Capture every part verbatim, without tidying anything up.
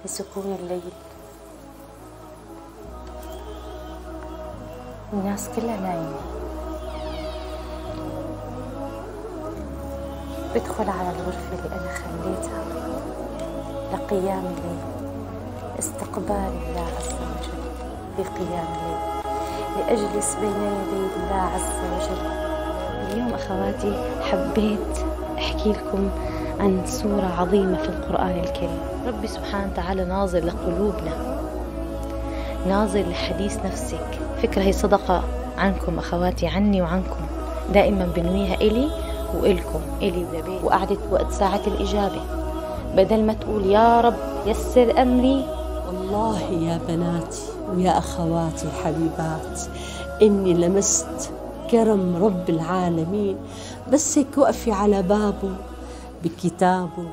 بسكون الليل. الناس كلها نايمة، بدخل على الغرفة اللي أنا خليتها لقيام الليل، استقبال الله عز وجل في قيام الليل، لأجلس بين يدي الله عز وجل. اليوم أخواتي حبيت أحكي لكم عن سورة عظيمة في القرآن الكريم. ربي سبحانه وتعالى ناظر لقلوبنا، ناظر لحديث نفسك. فكرة هي صدقة عنكم أخواتي، عني وعنكم، دائما بنويها إلي وإلكم، إلي ولبيت. وقعدت وقت ساعة الإجابة، بدل ما تقول يا رب يسر أمري. والله يا بناتي ويا أخواتي الحبيبات، إني لمست كرم رب العالمين بس هيك وقفي على بابه بكتابه.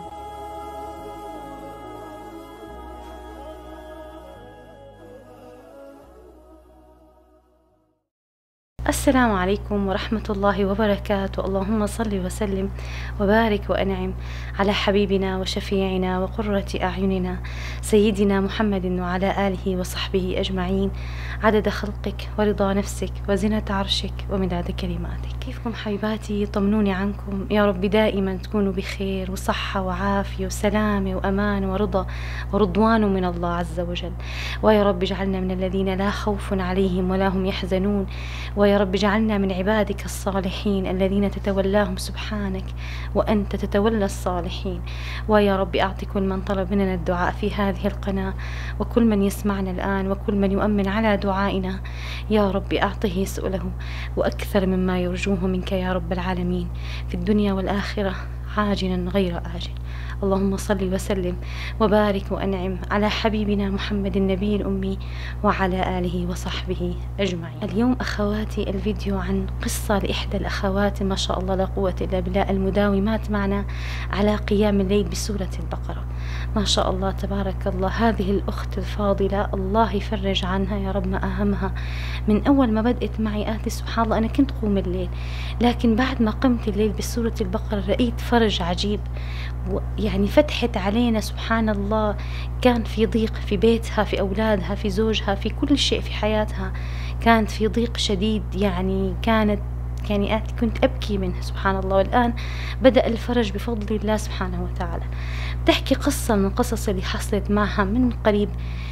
السلام عليكم ورحمة الله وبركاته. اللهم صل وسلم وبارك وأنعم على حبيبنا وشفيعنا وقرة أعيننا سيدنا محمد وعلى آله وصحبه أجمعين، عدد خلقك ورضا نفسك وزنة عرشك ومداد كلماتك. كيفكم حبيباتي؟ طمنوني عنكم، يا رب دائما تكونوا بخير وصحة وعافية وسلامة وأمان ورضا ورضوان من الله عز وجل. ويا رب اجعلنا من الذين لا خوف عليهم ولا هم يحزنون، ويا رب اجعلنا من عبادك الصالحين الذين تتولاهم سبحانك وأنت تتولى الصالحين. ويا رب أعطي كل من طلب مننا الدعاء في هذه القناة وكل من يسمعنا الآن وكل من يؤمن على دعائنا، يا رب أعطه سؤله وأكثر مما يرجوه منك يا رب العالمين في الدنيا والآخرة عاجلا غير آجل. اللهم صل وسلم وبارك وأنعم على حبيبنا محمد النبي الأمي وعلى آله وصحبه أجمعين. اليوم أخواتي الفيديو عن قصة لإحدى الأخوات ما شاء الله لا قوة إلا بالله المداومات معنا على قيام الليل بسورة البقرة. ما شاء الله تبارك الله، هذه الأخت الفاضلة الله يفرج عنها يا رب ما أهمها. من أول ما بدأت معي آتي سبحان الله أنا كنت قوم الليل، لكن بعد ما قمت الليل بسورة البقرة رأيت فرج عجيب، يعني فتحت علينا سبحان الله. كان في ضيق في بيتها، في أولادها، في زوجها، في كل شيء في حياتها كانت في ضيق شديد، يعني كانت يعني كنت أبكي منها سبحان الله. والآن بدأ الفرج بفضل الله سبحانه وتعالى. بتحكي قصة من قصص اللي حصلت معها من قريب،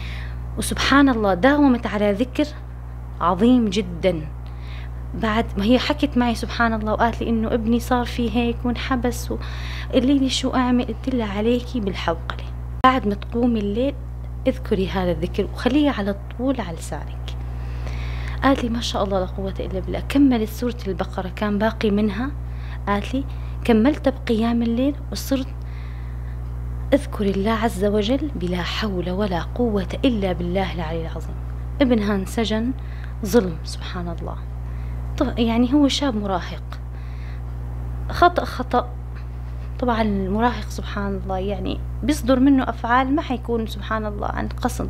وسبحان الله داومت على ذكر عظيم جدا. بعد ما هي حكت معي سبحان الله وقالت لي إنه ابني صار فيه هيك وانحبس، وقالي لي شو أعمل؟ قلت لها عليكي بالحوقلة، بعد ما تقومي الليل اذكري هذا الذكر وخليه على طول على لسانك. قالت لي ما شاء الله لا قوة إلا بالله، كملت سورة البقرة كان باقي منها. قالت لي كملت بقيام الليل وصرت اذكر الله عز وجل بلا حول ولا قوة إلا بالله العلي العظيم. ابنها انسجن ظلم سبحان الله، يعني هو شاب مراهق، خطأ خطأ طبعا المراهق سبحان الله يعني بيصدر منه أفعال ما حيكون سبحان الله عن قصد.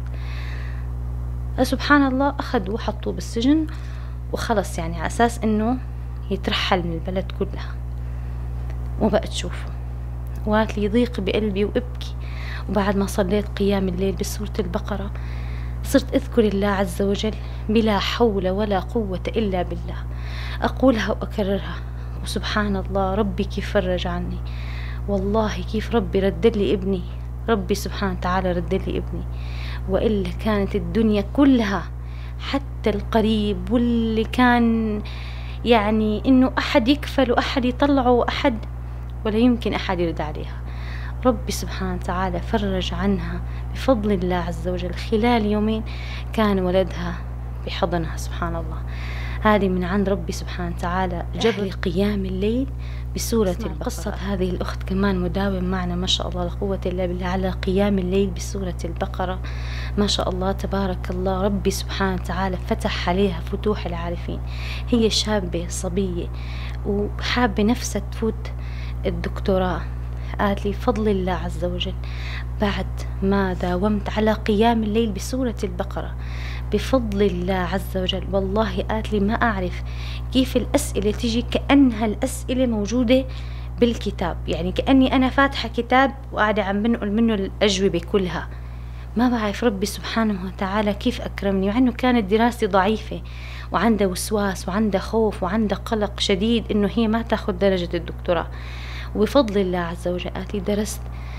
سبحان الله أخذوا وحطوه بالسجن وخلص، يعني على أساس إنه يترحل من البلد كلها وما بقى تشوفه. وقالت لي يضيق بقلبي وابكي، وبعد ما صليت قيام الليل بسورة البقرة صرت أذكر الله عز وجل بلا حول ولا قوة إلا بالله، أقولها وأكررها. وسبحان الله ربي كيف فرج عني، والله كيف ربي رد لي ابني، ربي سبحانه وتعالى رد لي ابني. وإلا كانت الدنيا كلها حتى القريب واللي كان يعني إنه أحد يكفل وأحد يطلعه وأحد ولا يمكن أحد يرد عليها، ربي سبحانه وتعالى فرج عنها بفضل الله عز وجل. خلال يومين كان ولدها بحضنها سبحان الله. هذه من عند ربي سبحانه وتعالى جبر قيام الليل بسورة البقرة. قصة هذه الأخت كمان مداوم معنا ما شاء الله لا قوة إلا بالله على قيام الليل بسورة البقرة. ما شاء الله تبارك الله، ربي سبحانه وتعالى فتح عليها فتوح العارفين. هي شابة صبية وحابة نفسها تفوت الدكتوراه. قالت لي فضل الله عز وجل بعد ما داومت على قيام الليل بسورة البقرة بفضل الله عز وجل، والله قالت لي ما أعرف كيف الأسئلة تجي كأنها الأسئلة موجودة بالكتاب، يعني كأني أنا فاتحة كتاب وقاعدة عم بنقل منه الأجوبة كلها. ما بعرف ربي سبحانه وتعالى كيف أكرمني، مع أنه كانت دراستي ضعيفة وعندها وسواس وعندها خوف وعندها قلق شديد إنه هي ما تاخد درجة الدكتوراه. وبفضل الله عز وجل قالت لي درست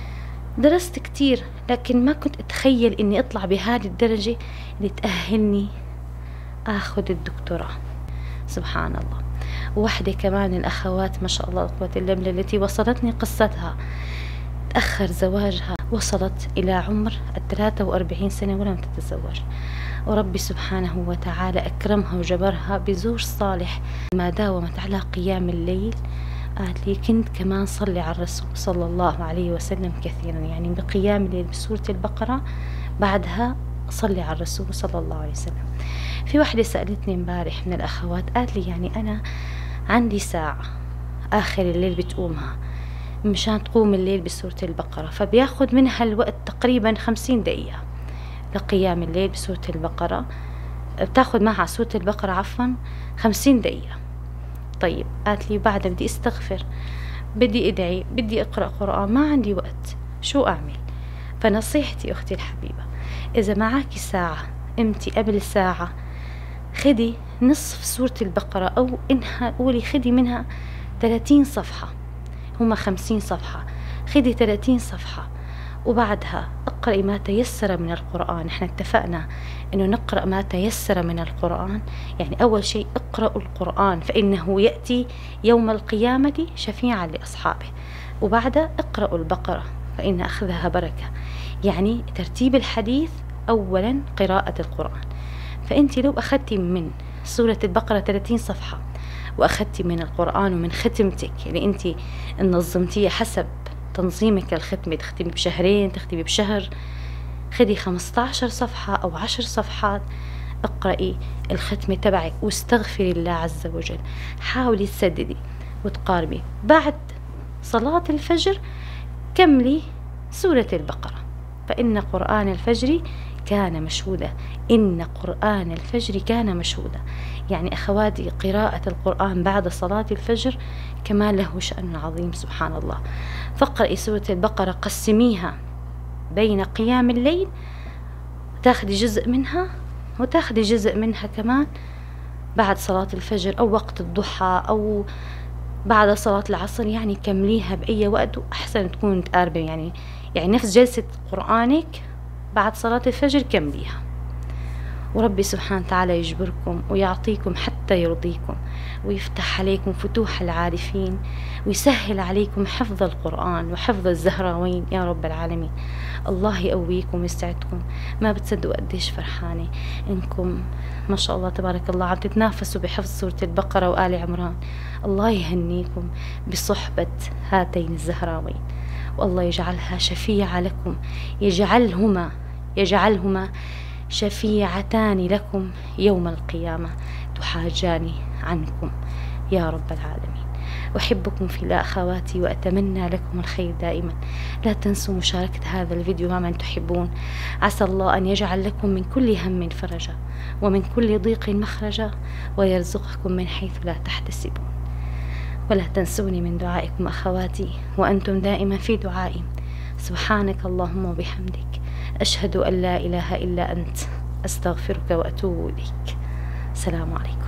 درست كتير، لكن ما كنت أتخيل إني أطلع بهذه الدرجة اللي تأهلني أخذ الدكتوراه. سبحان الله. وواحدة كمان من الأخوات ما شاء الله لا قوة إلا بالله التي وصلتني قصتها، تأخر زواجها، وصلت إلى عمر الثلاثة وأربعين سنة ولم تتزوج، وربي سبحانه وتعالى أكرمها وجبرها بزوج صالح. ما داومت على قيام الليل، قالت لي كنت كمان صلي على الرسول صلى الله عليه وسلم كثيرا، يعني بقيام الليل بسورة البقرة، بعدها صلي على الرسول صلى الله عليه وسلم. في واحدة سألتني امبارح من الأخوات، قالت لي يعني أنا عندي ساعة آخر الليل بتقومها مشان تقوم الليل بسورة البقرة، فبياخد منها الوقت تقريبا خمسين دقيقة لقيام الليل بسورة البقرة، بتاخد معها سورة البقرة عفوا خمسين دقيقة. طيب قالت لي بعدها بدي استغفر، بدي ادعي، بدي اقرأ قرآن، ما عندي وقت، شو اعمل؟ فنصيحتي اختي الحبيبة، اذا معاكي ساعة امتي قبل ساعة خدي نصف سورة البقرة، او انها قولي خدي منها ثلاثين صفحة، هما خمسين صفحة، خدي ثلاثين صفحة، وبعدها اقرأي ما تيسر من القرآن. احنا اتفقنا انه نقرأ ما تيسر من القرآن، يعني اول شيء اقرأوا القرآن فانه يأتي يوم القيامة شفيعا لاصحابه، وبعدها اقرأوا البقرة فإن اخذها بركة. يعني ترتيب الحديث اولا قراءة القرآن. فانت لو اخذتي من سورة البقرة ثلاثين صفحة واخذتي من القرآن ومن ختمتك، يعني انت نظمتيه حسب تنظيمك الختمة، تختمي بشهرين، تختمي بشهر، خدي خمسة عشر صفحة أو عشر صفحات، اقرأي الختمة تبعك واستغفري الله عز وجل. حاولي تسددي وتقاربي. بعد صلاة الفجر كملي سورة البقرة، فإن قرآن الفجر كان مشهودا، إن قرآن الفجر كان مشهودا. يعني أخواتي قراءة القرآن بعد صلاة الفجر كمان له شأن عظيم سبحان الله. فاقرأي سورة البقرة، قسميها بين قيام الليل، تاخدي جزء منها وتاخدي جزء منها كمان بعد صلاة الفجر أو وقت الضحى أو بعد صلاة العصر، يعني كمليها بأي وقت، وأحسن تكون تقاربة، يعني يعني نفس جلسة قرآنك بعد صلاة الفجر كمليها. وربي سبحانه وتعالى يجبركم ويعطيكم حتى يرضيكم، ويفتح عليكم فتوح العارفين، ويسهل عليكم حفظ القرآن وحفظ الزهراوين يا رب العالمين. الله يقويكم ويسعدكم. ما بتصدقوا قديش فرحانة إنكم ما شاء الله تبارك الله عم تتنافسوا بحفظ سورة البقرة وآل عمران. الله يهنيكم بصحبة هاتين الزهراوين، والله يجعلها شفيعة لكم، يجعلهما يجعلهما شفيعتان لكم يوم القيامة، تحاجان عنكم يا رب العالمين. أحبكم في الله أخواتي، وأتمنى لكم الخير دائما. لا تنسوا مشاركة هذا الفيديو مع من تحبون. عسى الله أن يجعل لكم من كل هم فرجا ومن كل ضيق مخرجا، ويرزقكم من حيث لا تحتسبون. ولا تنسوني من دعائكم أخواتي، وأنتم دائما في دعائي. سبحانك اللهم وبحمدك، أشهد أن لا إله إلا أنت، أستغفرك وأتوب إليك. السلام عليكم.